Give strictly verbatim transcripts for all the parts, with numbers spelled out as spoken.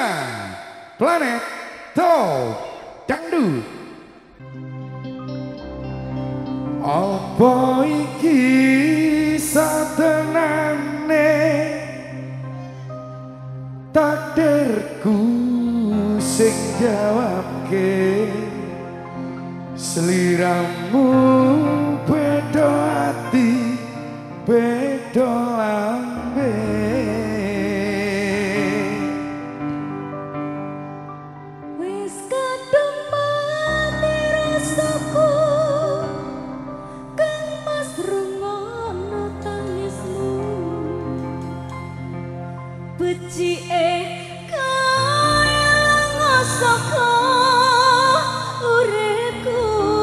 Planet Top Dangdut. Apa iki satenane takdirku sing jawabke, seliramu beda ati beda lambe. Wis kadung mati rasaku kang mas rungono tangismu, becike kaya ngosoko uripku.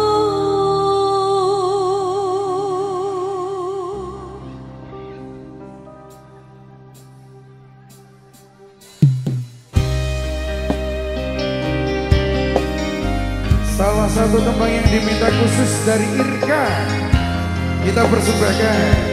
Salah satu tembang yang diminta khusus dari Irka kita persembahkan.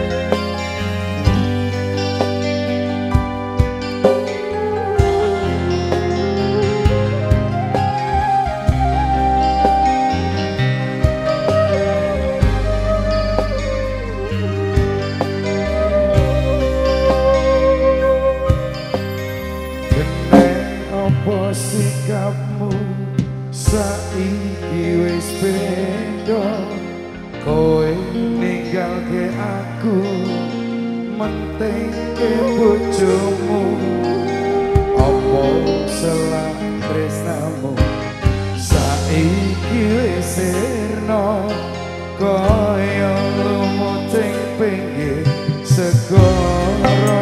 Kene opo sikapmu saiki wis beda, kowe ninggalke aku mentingke bojomu. Apa salah tresnamu saiki wis sirna, kaya lumuting pinggir segara.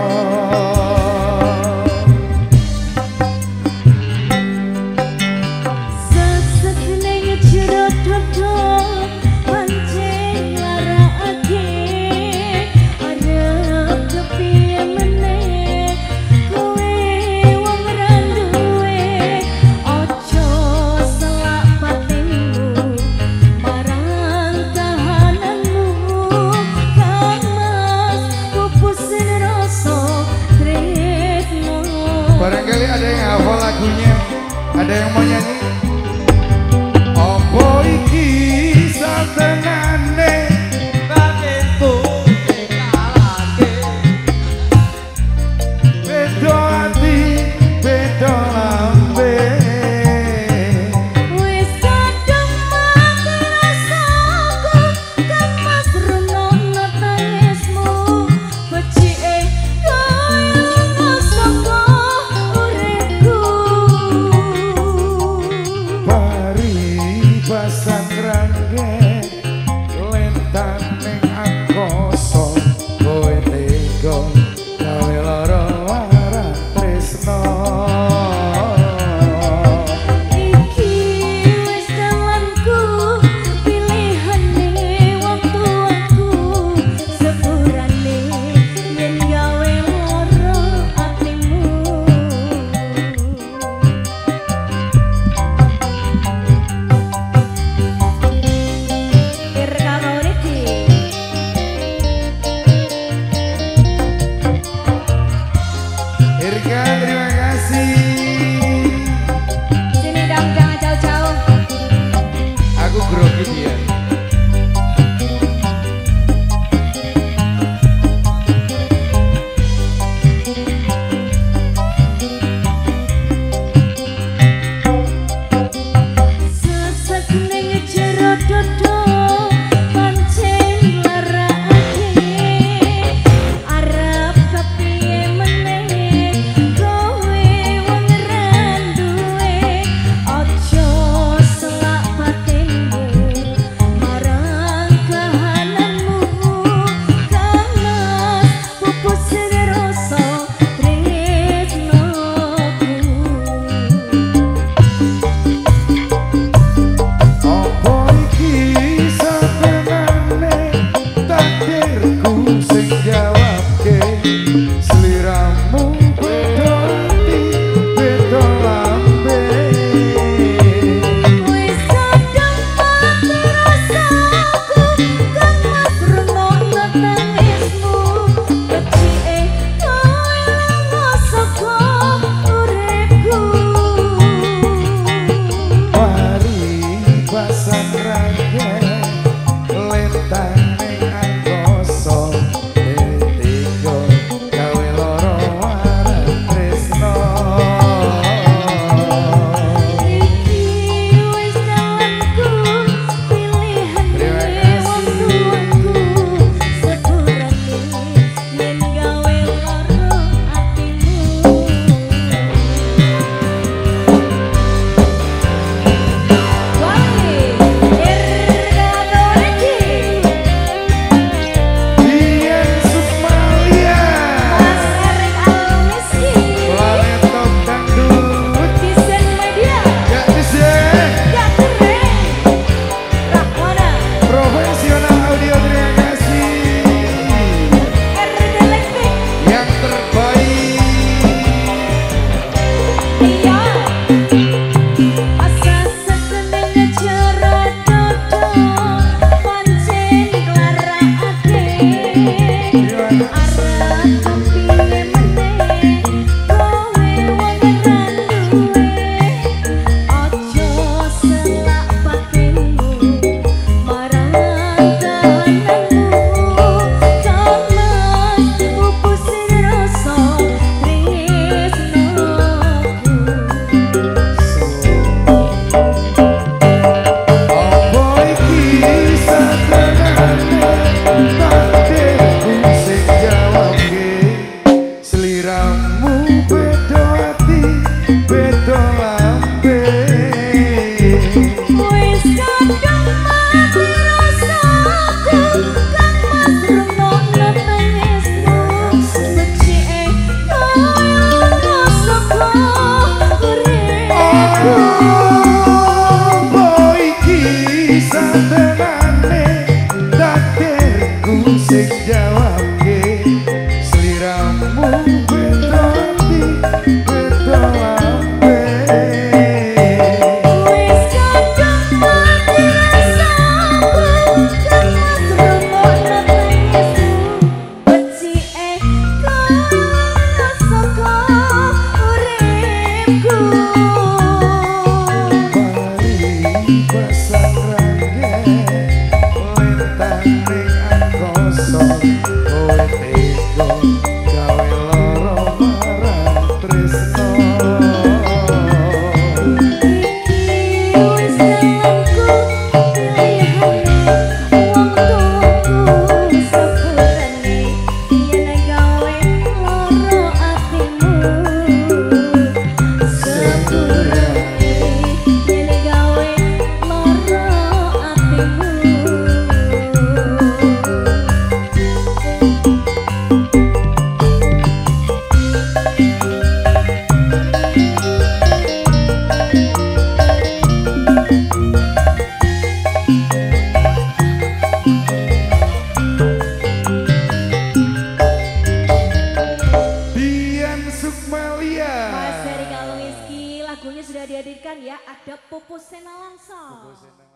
Barangkali ada yang hafal lagunya, ada yang mau nyanyi. Opo iki satenane batinku sing kalake, beda ati beda lambe. Wis kadung mati rasaku kang mas rungono tangismu, becike kaya ngosoko pasang rangge lentan ning angkasa, kowe tega gawe lara lara tresno. Iki wis dalanku, pilihane wong tuaku, sepurane yen gawe lara atimu. Irka, terima kasih. Sini dong, jangan jauh-jauh. Aku grogi dia. Sesek ning jero dodo pancen larakake, arep kepiye meneh kowe wong randuwe. Aja selak batinmu marang kahananmu, kanas pupus rasa tresnoku. Opo iki satenane takdirku sing jawabke, seliramu beda ati beda lambe. Wis kadung mati rasaku kang mas rungono tangismu, becike kaya ngosoko uripku. sing jawabke sliramu beda ati beda lambe Wis kadung mati rasaku kang mas rungokno tangismu becike kono saka uripku Mari pasang rangge lintang ning angkasa kowe tega gawe lara marang tresno iki wis dalamku pilihane wong tuaku sepurane yen gawe lara atimu sepurane yen gawe lara atimu Dian Sukmalia. Mas Heri Kalungizki lagunya sudah dihadirkan ya, ada Pupus Sena Langsung.